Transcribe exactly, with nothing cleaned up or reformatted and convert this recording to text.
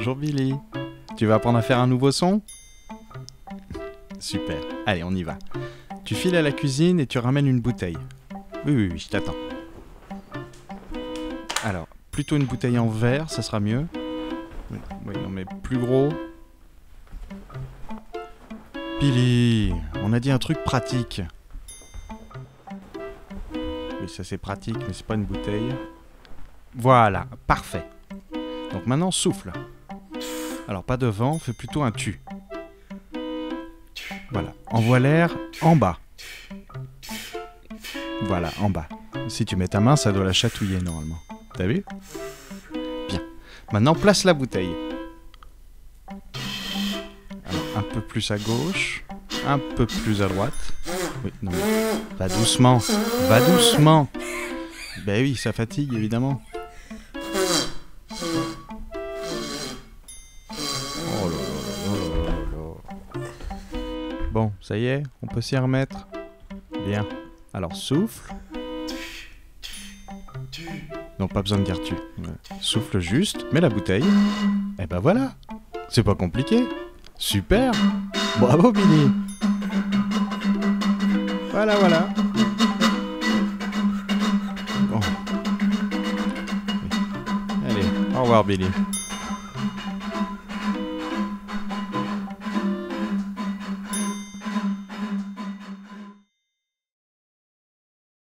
Bonjour Billy. Tu vas apprendre à faire un nouveau son? Super. Allez, on y va. Tu files à la cuisine et tu ramènes une bouteille. Oui, oui, oui, je t'attends. Alors, plutôt une bouteille en verre, ça sera mieux. Oui, oui, non mais plus gros. Billy, on a dit un truc pratique. Oui, ça c'est pratique, mais c'est pas une bouteille. Voilà, parfait. Donc maintenant, souffle. Alors, pas devant, fais plutôt un tu. Voilà, envoie l'air en bas. Voilà, en bas. Si tu mets ta main, ça doit la chatouiller normalement. T'as vu? Bien. Maintenant, place la bouteille. Alors, un peu plus à gauche, un peu plus à droite. Oui, non, mais va doucement, va doucement. Ben oui, ça fatigue évidemment. Oh là là là là là là. Bon, ça y est, on peut s'y remettre. Bien. Alors souffle. Non, pas besoin de dire tu. Souffle juste, mets la bouteille. Et ben voilà. C'est pas compliqué. Super. Bravo Billy. Voilà, voilà. Bon. Allez, au revoir Billy.